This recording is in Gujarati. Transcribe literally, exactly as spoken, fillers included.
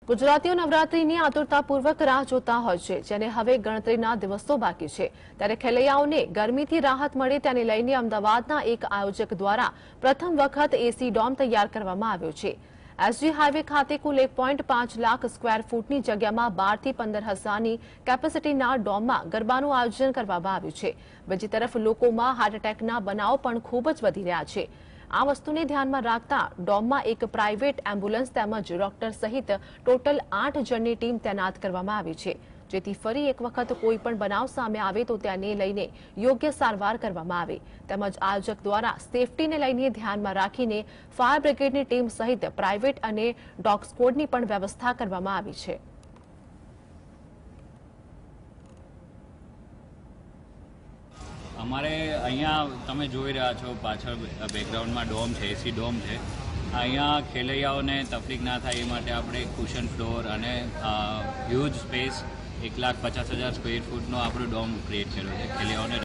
ગુજરાતીઓ નવરાત્રીની આતુરતાપૂર્વક રાહ જોતા હોય છે, જેને હવે ગણતરીના દિવસો બાકી છે ત્યારે ખેલૈયાઓને ગરમીથી રાહત મળે તેને લઈને અમદાવાદના એક આયોજક દ્વારા પ્રથમ વખત એસી ડોમ તૈયાર કરવામાં આવ્યો છે। એસજી હાઈવે ખાતે કુલ એક પોઈન્ટ પાંચ લાખ સ્ક્વેર ફૂટની જગ્યામાં બાર થી પંદર હજારની કેપેસિટીના ડોમમાં ગરબાનું આયોજન કરવામાં આવ્યું છે। બીજી તરફ લોકોમાં હાર્ટ એટેકના બનાવો પણ ખૂબ જ વધી રહ્યા છે। આ વસ્તુને ધ્યાનમાં રાખતા ડોમમાં એક પ્રાઇવેટ એમ્બ્યુલન્સ તેમજ ડોક્ટર સહિત ટોટલ આઠ જણની ટીમ તૈનાત કરવામાં આવી છે, જેથી ફરી એક વખત કોઈ પણ બનાવ સામે આવે તો તેને લઈને યોગ્ય સારવાર કરવામાં આવે તેમજ આયોજક દ્વારા સેફટીને લઈને ધ્યાનમાં રાખીને ફાયર બ્રિગેડની ટીમ સહિત પ્રાઇવેટ અને ડોગ સ્ક્વોડની પણ વ્યવસ્થા કરવામાં આવી છે। અમારે અહીંયા તમે જોઈ રહ્યા છો પાછળ બેકગ્રાઉન્ડમાં ડોમ છે, એસી ડોમ છે। અહીંયા ખેલૈયાઓને તકલીફ ના થાય એ માટે આપણે કુશન ફ્લોર અને હ્યુજ સ્પેસ એક લાખ પચાસ હજાર સ્ક્વેર ફૂટનો આપણો ડોમ ક્રિએટ કર્યો છે ખેલૈયાઓને